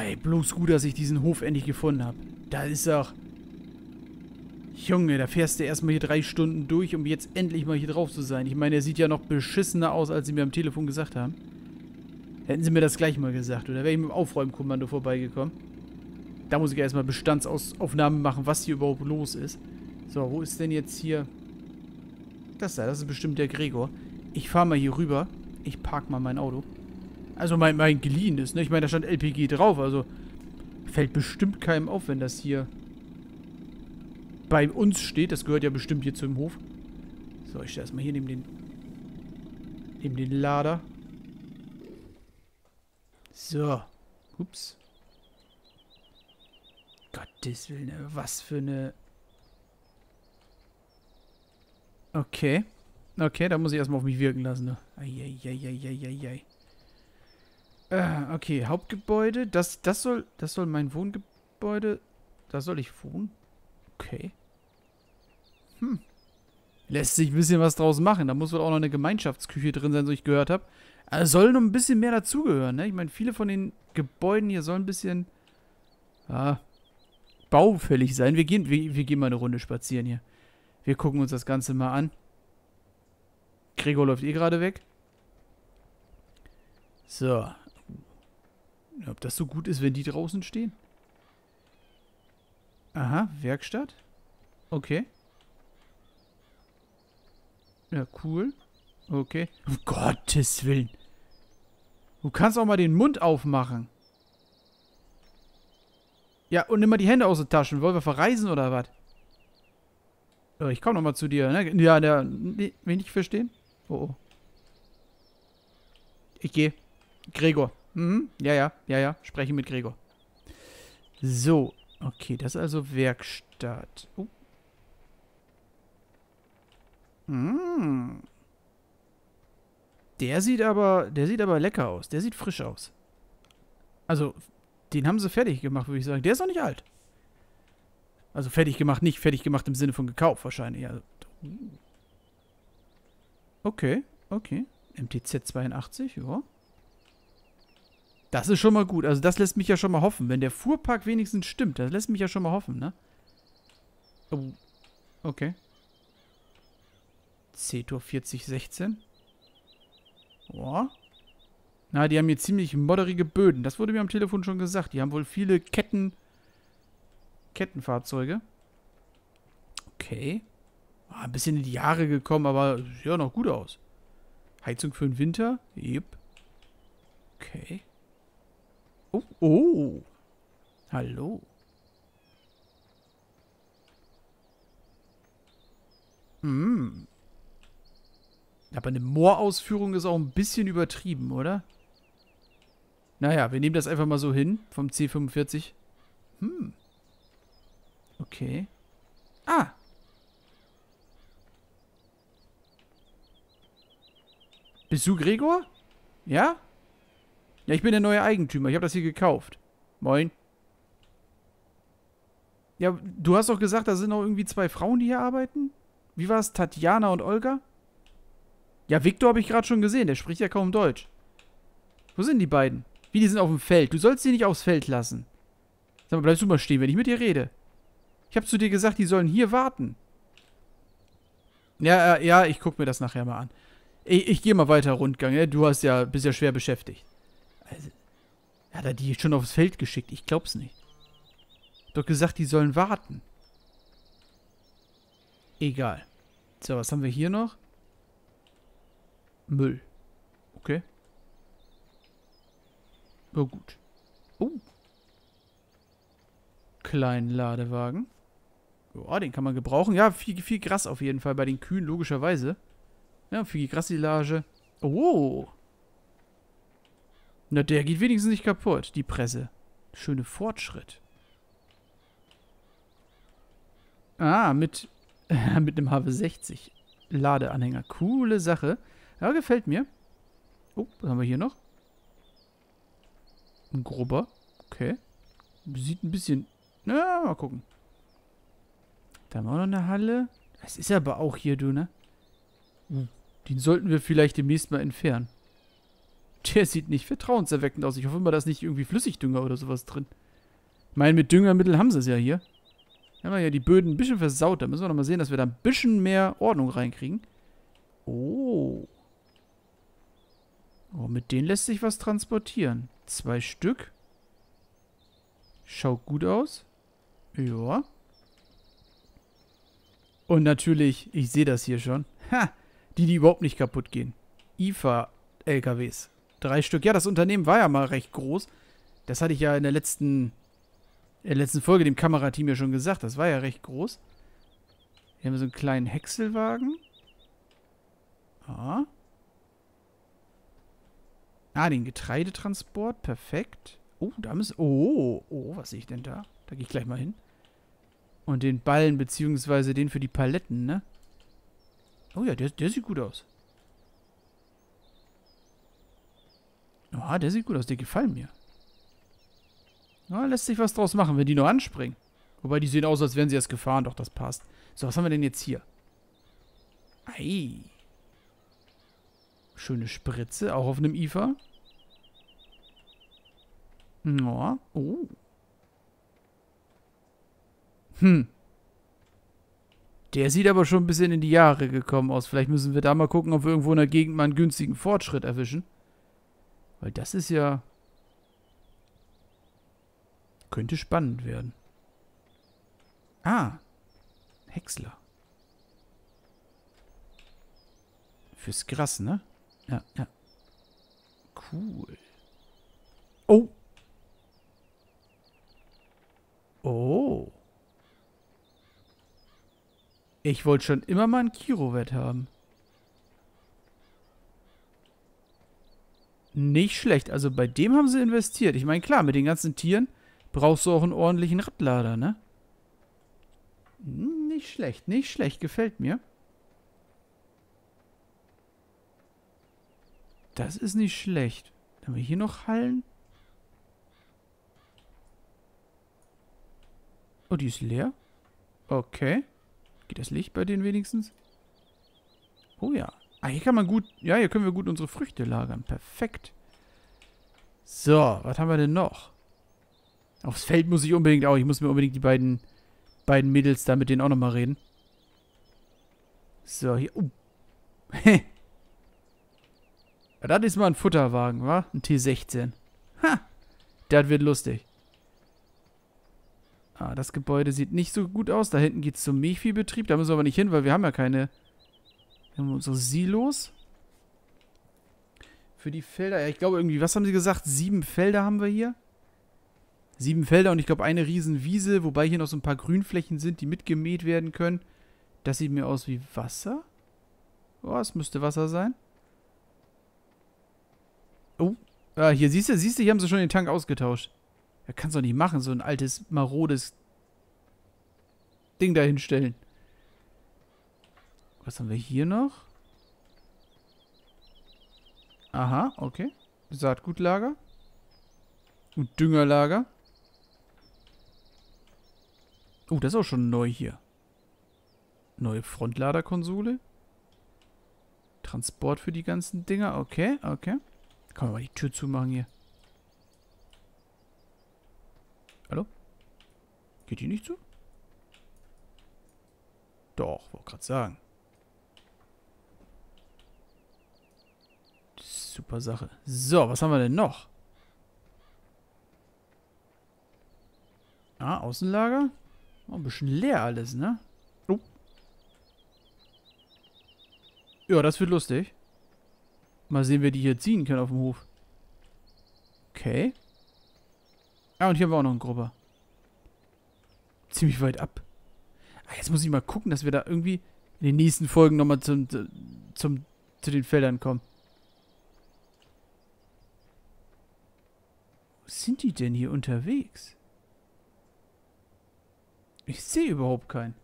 ey, bloß gut, dass ich diesen Hof endlich gefunden habe. Da ist doch... Junge, da fährst du erstmal hier 3 Stunden durch, um jetzt endlich mal hier drauf zu sein. Ich meine, er sieht ja noch beschissener aus, als sie mir am Telefon gesagt haben. Hätten sie mir das gleich mal gesagt, oder wäre ich mit dem Aufräumkommando vorbeigekommen. Da muss ich erstmal Bestandsaufnahmen machen, was hier überhaupt los ist. So, wo ist denn jetzt hier... Das ist bestimmt der Gregor. Ich fahre mal hier rüber. Ich park mal mein Auto. Also mein geliehenes, ne? Ich meine, da stand LPG drauf, also fällt bestimmt keinem auf, wenn das hier bei uns steht. Das gehört ja bestimmt hier zum Hof. So, ich stelle erstmal hier neben den Lader. So. Ups. Gottes Willen, was für eine... Okay. Okay, da muss ich erstmal auf mich wirken lassen. Ne? Eieieiei. Okay, Hauptgebäude. Das soll mein Wohngebäude... Da soll ich wohnen? Okay. Lässt sich ein bisschen was draus machen. Da muss wohl auch noch eine Gemeinschaftsküche drin sein, so ich gehört habe. Also soll noch ein bisschen mehr dazugehören, ne? Ich meine, viele von den Gebäuden hier sollen ein bisschen... baufällig sein. Wir gehen mal eine Runde spazieren hier. Wir gucken uns das Ganze mal an. Gregor läuft eh gerade weg. So. Ja, ob das so gut ist, wenn die draußen stehen? Aha, Werkstatt. Okay. Ja, cool. Okay. Um Gottes Willen. Du kannst auch mal den Mund aufmachen. Ja, und nimm mal die Hände aus den Taschen. Wollen wir verreisen oder was? Ich komme nochmal zu dir, ne? Ja, nee, will ich verstehen? Oh. Ich gehe. Gregor. Ja. Spreche mit Gregor. So. Okay, das ist also Werkstatt. Oh. Der sieht aber lecker aus. Der sieht frisch aus. Also, den haben sie fertig gemacht, würde ich sagen. Der ist noch nicht alt. Also fertig gemacht, nicht fertig gemacht im Sinne von gekauft wahrscheinlich. Also, okay. MTZ 82, ja. Das ist schon mal gut. Also das lässt mich ja schon mal hoffen. Wenn der Fuhrpark wenigstens stimmt, das lässt mich ja schon mal hoffen, ne? Oh. Okay. C-Tor 4016. Boah. Na, die haben hier ziemlich modderige Böden. Das wurde mir am Telefon schon gesagt. Die haben wohl viele Kettenfahrzeuge. Okay. Ein bisschen in die Jahre gekommen, aber sieht ja noch gut aus. Heizung für den Winter. Yep. Okay. Oh. Hallo. Aber eine Moorausführung ist auch ein bisschen übertrieben, oder? Naja, wir nehmen das einfach mal so hin. Vom C45. Okay. Bist du Gregor? Ja? Ja, ich bin der neue Eigentümer. Ich habe das hier gekauft. Moin. Ja, du hast doch gesagt, da sind noch irgendwie 2 Frauen, die hier arbeiten? Wie war es? Tatjana und Olga? Ja, Viktor habe ich gerade schon gesehen. Der spricht ja kaum Deutsch. Wo sind die beiden? Wie, die sind auf dem Feld. Du sollst sie nicht aufs Feld lassen. Sag mal, bleibst du mal stehen, wenn ich mit dir rede. Ich habe zu dir gesagt, die sollen hier warten. Ja, ich gucke mir das nachher mal an. Ich gehe mal weiter Rundgang, ne? Bist ja schwer beschäftigt. Also, hat er die schon aufs Feld geschickt? Ich glaub's nicht. Doch gesagt, die sollen warten. Egal. So, was haben wir hier noch? Müll. Okay. Oh, gut. Oh. Kleinen Ladewagen. Ja, den kann man gebrauchen. Ja, viel Gras auf jeden Fall bei den Kühen, logischerweise. Ja, viel Grassilage. Oh. Na, der geht wenigstens nicht kaputt, die Presse. Schöne Fortschritt. Mit einem HW60 Ladeanhänger. Coole Sache. Ja, gefällt mir. Oh, was haben wir hier noch? Ein Grubber. Okay. Sieht ein bisschen... Na, mal gucken. Da haben wir auch noch eine Halle. Das ist aber auch hier, du, ne? Den sollten wir vielleicht demnächst mal entfernen. Der sieht nicht vertrauenserweckend aus. Ich hoffe mal, da ist nicht irgendwie Flüssigdünger oder sowas drin. Ich meine, mit Düngermittel haben sie es ja hier. Da haben wir ja die Böden ein bisschen versaut. Da müssen wir noch mal sehen, dass wir da ein bisschen mehr Ordnung reinkriegen. Oh. Oh, mit denen lässt sich was transportieren. 2 Stück. Schaut gut aus. Ja. Und natürlich, ich sehe das hier schon. Ha! Die überhaupt nicht kaputt gehen. IFA-LKWs. 3 Stück. Ja, das Unternehmen war ja mal recht groß. Das hatte ich ja in der letzten Folge dem Kamerateam ja schon gesagt. Das war ja recht groß. Hier haben wir so einen kleinen Häckselwagen. Ah. Ah, den Getreidetransport. Perfekt. Oh, da müssen... Oh, was sehe ich denn da? Da gehe ich gleich mal hin. Und den Ballen, beziehungsweise den für die Paletten, ne? Oh ja, der sieht gut aus. Ah, der sieht gut aus. Der gefallen mir. Ja, lässt sich was draus machen, wenn die nur anspringen. Wobei, die sehen aus, als wären sie erst gefahren. Doch, das passt. So, was haben wir denn jetzt hier? Ei. Schöne Spritze, auch auf einem IFA. Ja. Oh. Der sieht aber schon ein bisschen in die Jahre gekommen aus. Vielleicht müssen wir da mal gucken, ob wir irgendwo in der Gegend mal einen günstigen Fortschritt erwischen. Weil das ist ja... Könnte spannend werden. Ah. Häcksler. Fürs Gras, ne? Ja, ja. Cool. Oh. Oh. Ich wollte schon immer mal ein Kirovet haben. Nicht schlecht. Also bei dem haben sie investiert. Ich meine, klar, mit den ganzen Tieren brauchst du auch einen ordentlichen Radlader, ne? Nicht schlecht, nicht schlecht. Gefällt mir. Das ist nicht schlecht. Haben wir hier noch Hallen? Oh, die ist leer. Okay. Geht das Licht bei denen wenigstens? Oh ja. Ah, hier kann man gut... Ja, hier können wir gut unsere Früchte lagern. Perfekt. So, was haben wir denn noch? Aufs Feld muss ich unbedingt auch. Ich muss mir unbedingt die beiden Mädels da mit denen auch nochmal reden. So, hier... Ja, das ist mal ein Futterwagen, wa? Ein T16. Ha! Das wird lustig. Ah, das Gebäude sieht nicht so gut aus. Da hinten geht es zum Milchviehbetrieb. Da müssen wir aber nicht hin, weil wir haben ja keine... Wir haben unsere Silos. Für die Felder. Ja, ich glaube irgendwie, was haben sie gesagt? 7 Felder haben wir hier. 7 Felder und ich glaube eine riesen Wiese, wobei hier noch so ein paar Grünflächen sind, die mitgemäht werden können. Das sieht mir aus wie Wasser. Oh, es müsste Wasser sein. Oh. Ah, hier siehst du, hier haben sie schon den Tank ausgetauscht. Ja, kannst doch nicht machen, so ein altes, marodes Ding da hinstellen. Was haben wir hier noch? Aha, okay. Saatgutlager. Und Düngerlager. Oh, das ist auch schon neu hier. Neue Frontladerkonsole. Transport für die ganzen Dinger. Okay, okay. Kann man mal die Tür zumachen hier. Hallo? Geht die nicht zu? Doch, wollte gerade sagen. Super Sache. So, was haben wir denn noch? Ah, Außenlager. Oh, ein bisschen leer alles, ne? Oh. Ja, das wird lustig. Mal sehen, wer die hier ziehen kann auf dem Hof. Okay. Ah, und hier haben wir auch noch einen Grubber. Ziemlich weit ab. Ah, jetzt muss ich mal gucken, dass wir da irgendwie in den nächsten Folgen nochmal zu den Feldern kommen. Wo sind die denn hier unterwegs? Ich sehe überhaupt keinen.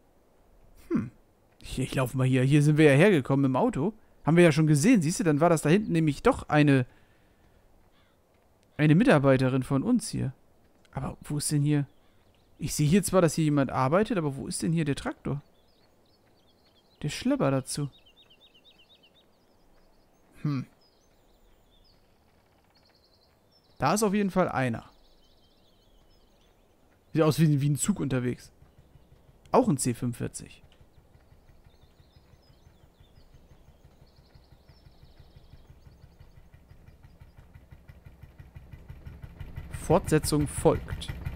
Ich laufe mal hier. Hier sind wir ja hergekommen im Auto. Haben wir ja schon gesehen. Siehst du, dann war das da hinten nämlich doch eine Mitarbeiterin von uns hier. Aber wo ist denn hier... Ich sehe hier zwar, dass hier jemand arbeitet, aber wo ist denn hier der Traktor? Der Schlepper dazu. Da ist auf jeden Fall einer. Sieht aus wie ein Zug unterwegs. Auch ein C45. Fortsetzung folgt.